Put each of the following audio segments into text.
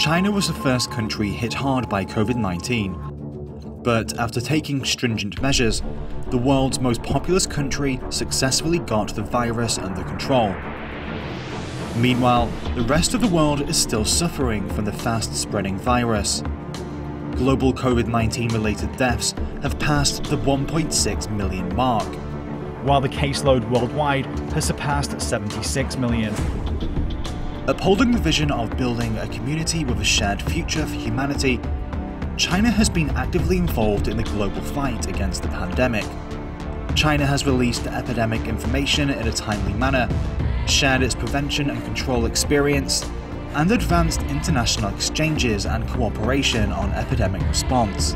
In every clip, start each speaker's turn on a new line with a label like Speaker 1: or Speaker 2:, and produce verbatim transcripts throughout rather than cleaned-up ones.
Speaker 1: China was the first country hit hard by COVID nineteen. But after taking stringent measures, the world's most populous country successfully got the virus under control. Meanwhile, the rest of the world is still suffering from the fast-spreading virus. Global COVID nineteen related deaths have passed the one point six million mark, while the caseload worldwide has surpassed seventy-six million. Upholding the vision of building a community with a shared future for humanity, China has been actively involved in the global fight against the pandemic. China has released epidemic information in a timely manner, shared its prevention and control experience, and advanced international exchanges and cooperation on epidemic response.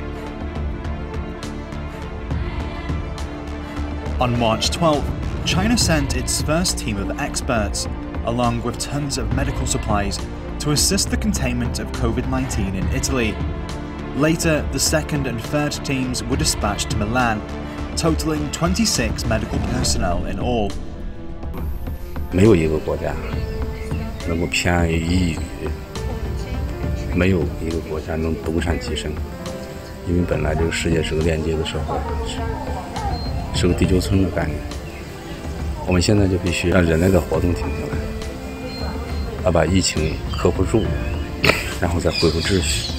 Speaker 1: On March twelfth, China sent its first team of experts, along with tons of medical supplies, to assist the containment of COVID nineteen in Italy. Later, the second and third teams were dispatched to Milan, totaling twenty-six medical personnel in all.
Speaker 2: 没有一个国家能够偏安一隅，没有一个国家能独善其身，因为本来这个世界是个链接的社会，是是个地球村的概念。我们现在就必须让人类的活动停下来，要把疫情克服住，然后再恢复秩序。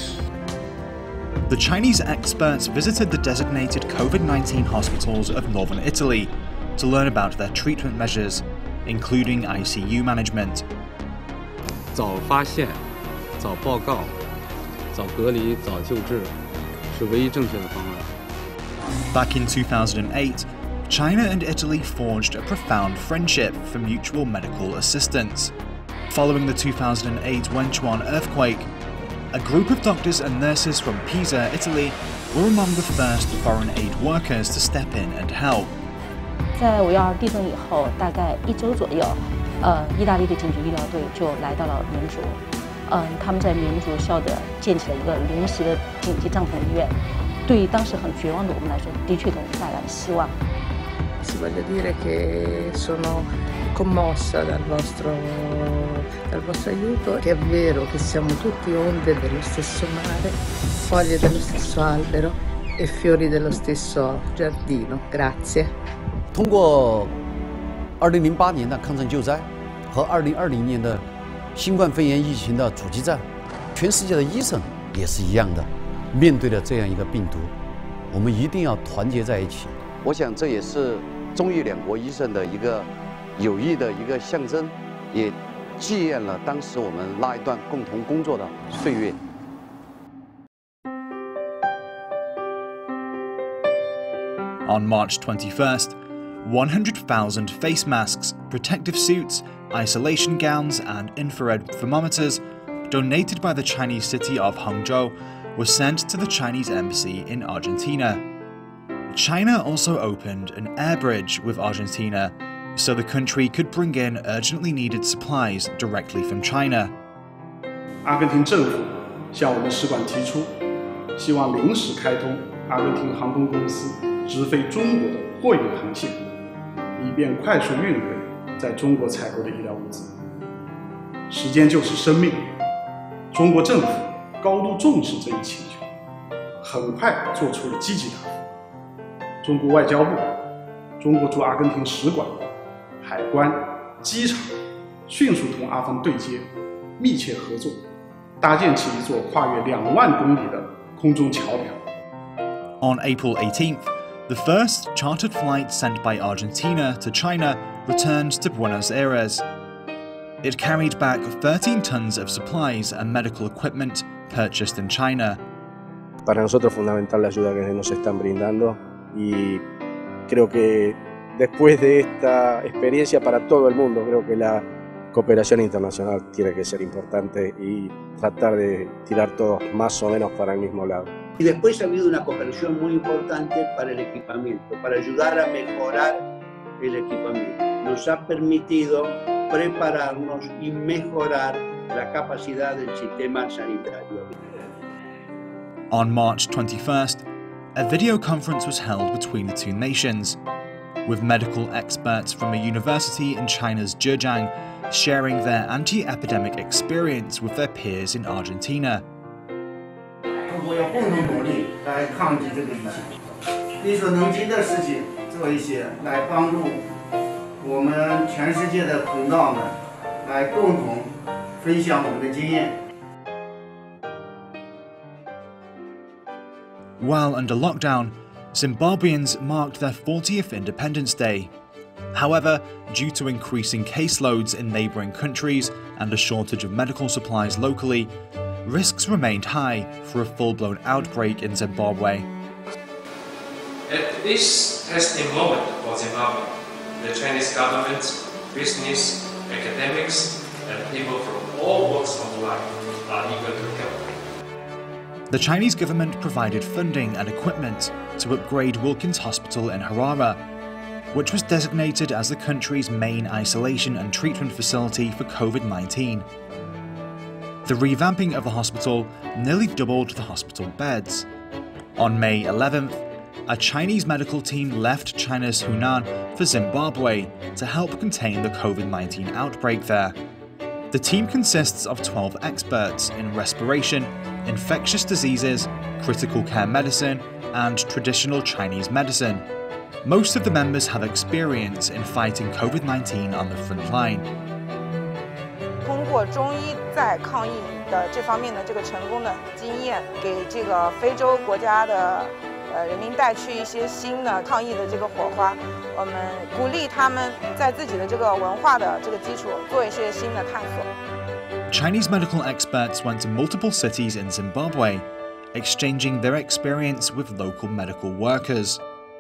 Speaker 1: The Chinese experts visited the designated COVID nineteen hospitals of northern Italy to learn about their treatment measures, including I C U management.
Speaker 3: 早发现、早报告、早隔离、早救治，是唯一正确的方案。
Speaker 1: Back in two thousand eight, China and Italy forged a profound friendship for mutual medical assistance. Following the two thousand eight Wenchuan earthquake, a group of doctors and nurses from Pisa, Italy, were among the first foreign aid workers to step in and help.
Speaker 4: 在五一二地震以后，大概一周左右，呃，意大利的紧急医疗队就来到了民族，嗯，他们在民族校的建起了一个临时的紧急帐篷医院，对于当时很绝望的我们来说，的确给我们带来了希望。
Speaker 5: Voglio dire che sono commossa dal vostro, dal vostro aiuto, che è vero che siamo tutti onde dello stesso mare, foglie dello stesso albero e fiori dello stesso giardino. Grazie.
Speaker 6: 通过二零零八年的抗震救灾和二零二零年的新冠肺炎疫情的阻击战，全世界的医生也是一样的，面对了这样一个病毒，我们一定要团结在一起。 我想这也是中意两国医生的一个友谊的一个象征，也纪念了当时我们那一段共同工作的岁月。
Speaker 1: On March twenty-first, one hundred thousand face masks, protective suits, isolation gowns, and infrared thermometers, donated by the Chinese city of Hangzhou, were sent to the Chinese embassy in Argentina. China also opened an air bridge with Argentina, so the country could bring in urgently needed supplies directly from China.
Speaker 7: 阿根廷政府向我们使馆提出，希望临时开通阿根廷航空公司直飞中国的货运航线，以便快速运回在中国采购的医疗物资。时间就是生命，中国政府高度重视这一请求，很快做出了积极答复。 中国外交部、中国驻阿根廷使馆、海关、机场迅速同阿方对接，密切合作，搭建起一座跨越两万公里的空中桥梁。
Speaker 1: On April eighteenth, the first chartered flight sent by Argentina to China returned to Buenos Aires. It carried back thirteen tons of supplies and medical equipment purchased in China.
Speaker 8: Para nosotros es fundamental la ayuda que nos están brindando. Y creo que después de esta experiencia para todo el mundo, creo que la cooperación internacional tiene que ser importante y tratar de tirar todos más o menos para el mismo lado.
Speaker 9: Y después ha habido una cooperación muy importante para el equipamiento, para ayudar a mejorar el equipamiento. Nos ha permitido prepararnos y mejorar la capacidad del sistema sanitario.
Speaker 1: On March twenty-first, a video conference was held between the two nations, with medical experts from a university in China's Zhejiang sharing their anti-epidemic experience with their peers in Argentina.
Speaker 10: 各国要共同努力来抗击这个疫情，力所能及的事情做一些，来帮助我们全世界的同道们来共同分享我们的经验。
Speaker 1: While under lockdown, Zimbabweans marked their fortieth Independence Day. However, due to increasing caseloads in neighbouring countries and a shortage of medical supplies locally, risks remained high for a full-blown outbreak in Zimbabwe.
Speaker 11: At this testing moment for Zimbabwe, the Chinese government, business, academics, and people from all walks of life are eager to help.
Speaker 1: The Chinese government provided funding and equipment to upgrade Wilkins Hospital in Harare, which was designated as the country's main isolation and treatment facility for COVID nineteen. The revamping of the hospital nearly doubled the hospital beds. On May eleventh, a Chinese medical team left China's Hunan for Zimbabwe to help contain the COVID nineteen outbreak there. The team consists of twelve experts in respiration, infectious diseases, critical care medicine, and traditional Chinese medicine. Most of the members have experience in fighting COVID nineteen on the front line.
Speaker 12: 通过中医在抗疫的这方面的这个成功的经验，给这个非洲国家的呃人民带去一些新的抗疫的这个火花。我们鼓励他们在自己的这个文化的这个基础做一些新的探索。
Speaker 1: Chinese medical experts went to multiple cities in Zimbabwe, exchanging their experience with local medical workers.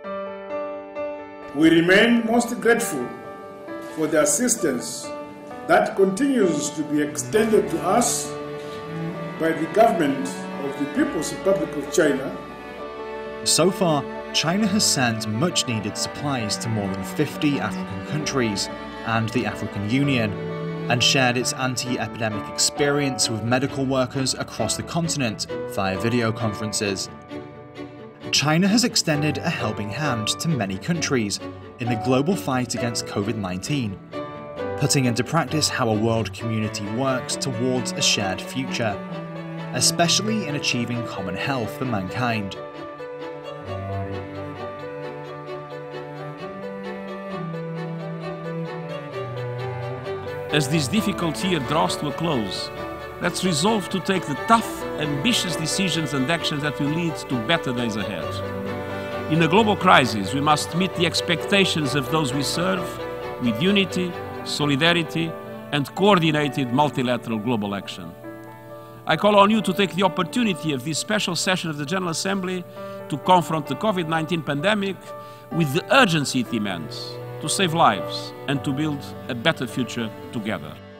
Speaker 13: We remain most grateful for the assistance that continues to be extended to us by the government of the People's Republic of China.
Speaker 1: So far, China has sent much-needed supplies to more than fifty African countries and the African Union, and shared its anti-epidemic experience with medical workers across the continent via video conferences. China has extended a helping hand to many countries in the global fight against COVID nineteen, putting into practice how a world community works towards a shared future, especially in achieving common health for mankind.
Speaker 14: As this difficult year draws to a close, let's resolve to take the tough, ambitious decisions and actions that will lead to better days ahead. In a global crisis, we must meet the expectations of those we serve with unity, solidarity, and coordinated multilateral global action. I call on you to take the opportunity of this special session of the General Assembly to confront the COVID nineteen pandemic with the urgency it demands, to save lives and to build a better future together.